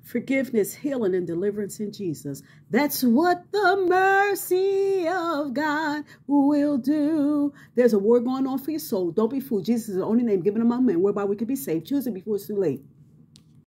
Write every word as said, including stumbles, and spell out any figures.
Forgiveness, healing, and deliverance in Jesus. That's what the mercy of God will do. There's a war going on for your soul. Don't be fooled. Jesus is the only name given among men whereby we can be saved. Choose it before it's too late.